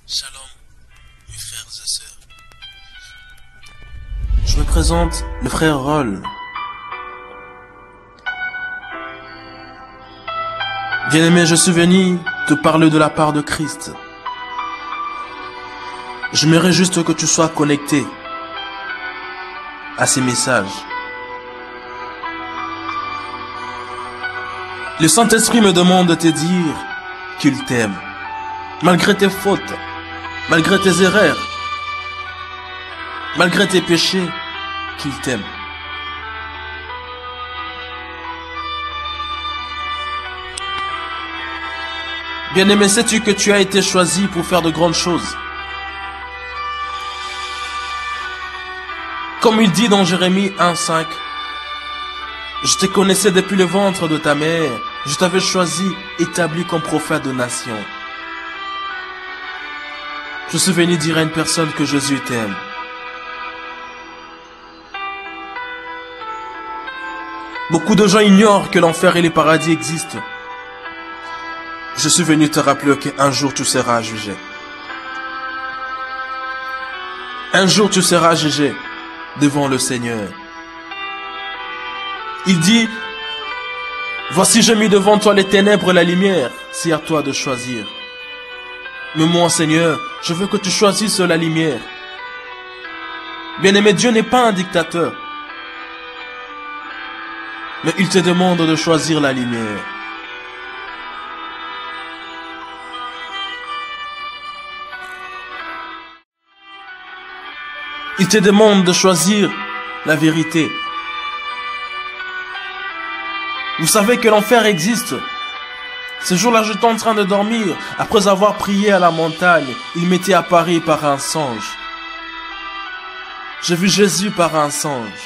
Shalom, mes frères et sœurs. Je me présente, le frère Roll. Bien-aimé, je suis venu te parler de la part de Christ. J'aimerais juste que tu sois connecté à ces messages. Le Saint-Esprit me demande de te dire qu'il t'aime, malgré tes fautes, malgré tes erreurs, malgré tes péchés, qu'il t'aime. Bien-aimé, sais-tu que tu as été choisi pour faire de grandes choses? Comme il dit dans Jérémie 1:5, je te connaissais depuis le ventre de ta mère, je t'avais choisi, établi comme prophète de nation. Je suis venu dire à une personne que Jésus t'aime. Beaucoup de gens ignorent que l'enfer et le paradis existent. Je suis venu te rappeler qu'un jour tu seras jugé. Un jour tu seras jugé devant le Seigneur. Il dit, voici j'ai mis devant toi les ténèbres et la lumière, c'est à toi de choisir. Mais moi, Seigneur, je veux que tu choisisses la lumière. Bien-aimé, Dieu n'est pas un dictateur. Mais il te demande de choisir la lumière. Il te demande de choisir la vérité. Vous savez que l'enfer existe. Ce jour-là, j'étais en train de dormir. Après avoir prié à la montagne, il m'était apparu par un songe. J'ai vu Jésus par un songe.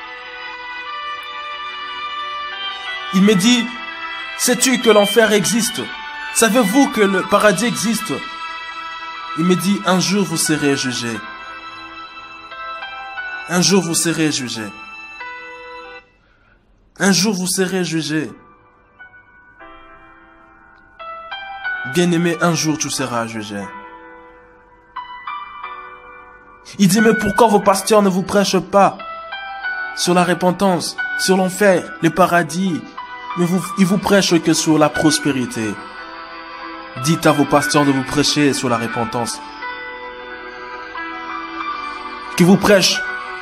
Il me dit, sais-tu que l'enfer existe? Savez-vous que le paradis existe? Il me dit, un jour vous serez jugés. Un jour vous serez jugés. Un jour vous serez jugés. Bien-aimé, un jour tu seras jugé. Il dit, mais pourquoi vos pasteurs ne vous prêchent pas sur la repentance, sur l'enfer, le paradis, mais ils vous prêchent que sur la prospérité? Dites à vos pasteurs de vous prêcher sur la repentance. Qu'ils vous prêchent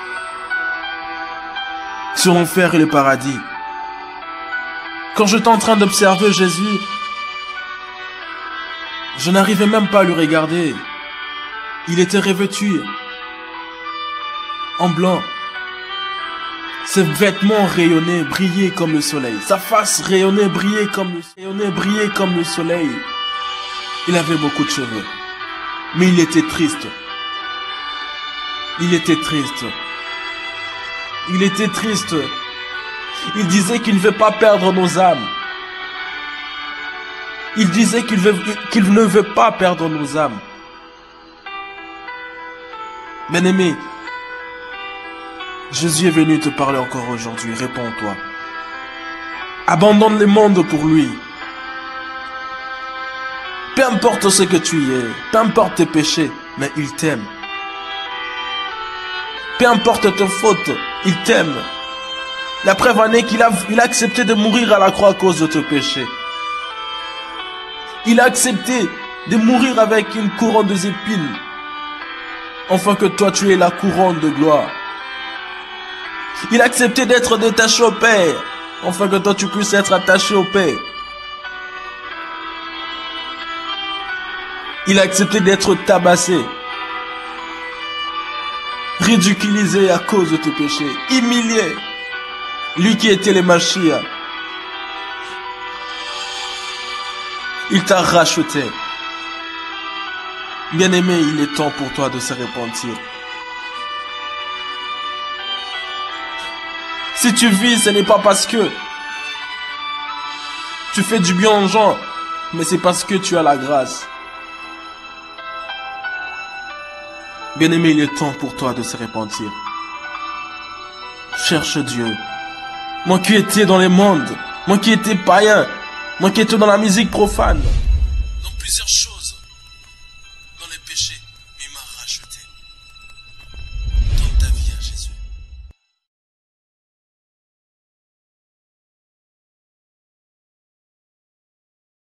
sur l'enfer et le paradis. Quand j'étais en train d'observer Jésus, je n'arrivais même pas à le regarder. Il était revêtu en blanc. Ses vêtements rayonnaient, brillaient comme le soleil. Sa face rayonnait, brillait comme le soleil. Il avait beaucoup de cheveux. Mais il était triste. Il était triste. Il était triste. Il disait qu'il ne veut pas perdre nos âmes. Il disait qu'il ne veut pas perdre nos âmes. Bien-aimé, Jésus est venu te parler encore aujourd'hui. Réponds-toi. Abandonne le monde pour lui. Peu importe ce que tu es, peu importe tes péchés, mais il t'aime. Peu importe tes fautes, il t'aime. La preuve en est qu'il a accepté de mourir à la croix à cause de tes péchés. Il a accepté de mourir avec une couronne d'épines, afin que toi tu aies la couronne de gloire. Il a accepté d'être détaché au Père, afin que toi tu puisses être attaché au Père. Il a accepté d'être tabassé, ridiculisé à cause de tes péchés, humilié. Lui qui était le Mashiach, il t'a racheté. Bien-aimé, il est temps pour toi de se repentir. Si tu vis, ce n'est pas parce que tu fais du bien aux gens, mais c'est parce que tu as la grâce. Bien-aimé, il est temps pour toi de se repentir. Cherche Dieu. Moi qui étais dans les mondes, moi qui étais païen, moi qui étais dans la musique profane, dans plusieurs choses, dans les péchés. Je t'aime.